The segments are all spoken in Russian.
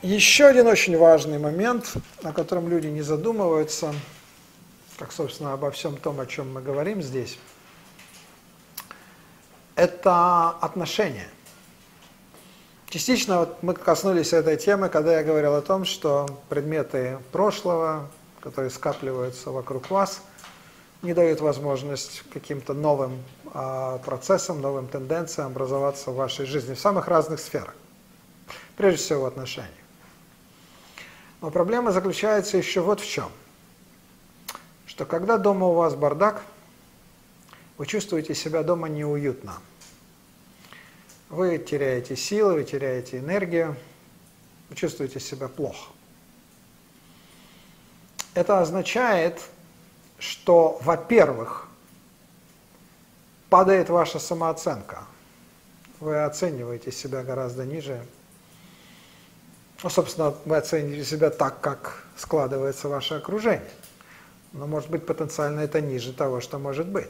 Еще один очень важный момент, о котором люди не задумываются, как, собственно, обо всем том, о чем мы говорим здесь, это отношения. Частично вот мы коснулись этой темы, когда я говорил о том, что предметы прошлого, которые скапливаются вокруг вас, не дают возможность каким-то новым процессам, новым тенденциям образоваться в вашей жизни в самых разных сферах. Прежде всего в отношениях. Но проблема заключается еще вот в чем. Что когда дома у вас бардак, вы чувствуете себя дома неуютно. Вы теряете силы, вы теряете энергию, вы чувствуете себя плохо. Это означает, что, во-первых, падает ваша самооценка. Вы оцениваете себя гораздо ниже. Ну, собственно, вы оцениваете себя так, как складывается ваше окружение. Но, может быть, потенциально это ниже того, что может быть.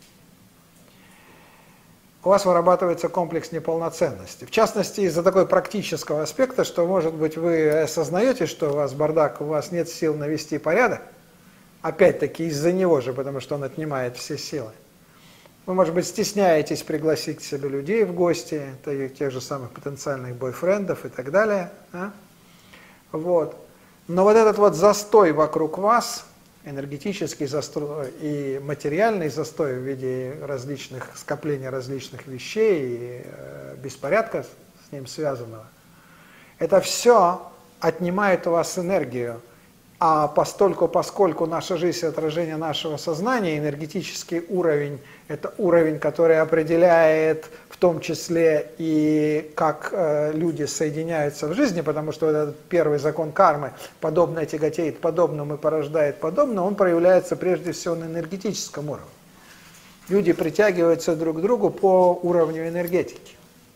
У вас вырабатывается комплекс неполноценности. В частности, из-за такой практического аспекта, что, может быть, вы осознаете, что у вас бардак, у вас нет сил навести порядок, опять-таки из-за него же, потому что он отнимает все силы. Вы, может быть, стесняетесь пригласить к себе людей в гости, тех же самых потенциальных бойфрендов и так далее. Вот. Но вот этот вот застой вокруг вас, энергетический застой и материальный застой в виде различных скоплений различных вещей и беспорядка с ним связанного, это все отнимает у вас энергию. А поскольку наша жизнь – отражение нашего сознания, энергетический уровень – это уровень, который определяет в том числе и как люди соединяются в жизни, потому что этот первый закон кармы «подобное тяготеет подобному и порождает подобное», он проявляется прежде всего на энергетическом уровне. Люди притягиваются друг к другу по уровню энергетики.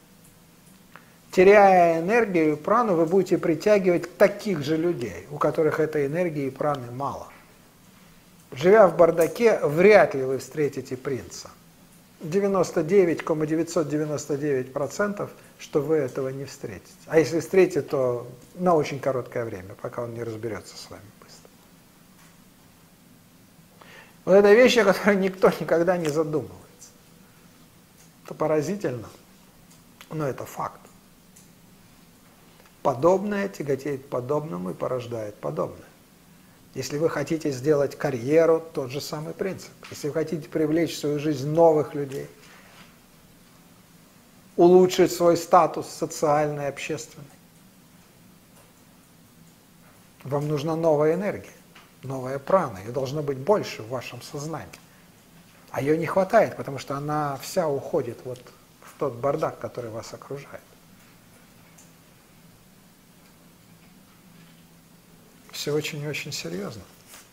Теряя энергию и прану, вы будете притягивать таких же людей, у которых этой энергии и праны мало. Живя в бардаке, вряд ли вы встретите принца. 99,999%, что вы этого не встретите. А если встретите, то на очень короткое время, пока он не разберется с вами быстро. Вот это вещь, о которой никто никогда не задумывается. Это поразительно, но это факт. Подобное тяготеет подобному и порождает подобное. Если вы хотите сделать карьеру, тот же самый принцип. Если вы хотите привлечь в свою жизнь новых людей, улучшить свой статус социальный, общественный, вам нужна новая энергия, новая прана. Ее должно быть больше в вашем сознании. А ее не хватает, потому что она вся уходит вот в тот бардак, который вас окружает. Все очень и очень серьезно.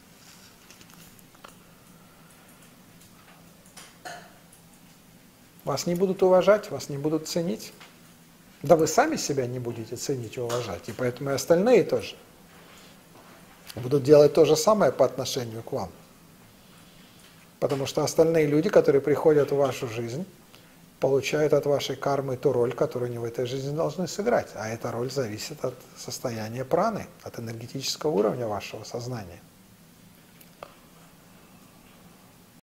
Вас не будут уважать, вас не будут ценить. Да вы сами себя не будете ценить и уважать, и поэтому и остальные тоже будут делать то же самое по отношению к вам. Потому что остальные люди, которые приходят в вашу жизнь, получают от вашей кармы ту роль, которую они в этой жизни должны сыграть. А эта роль зависит от состояния праны, от энергетического уровня вашего сознания.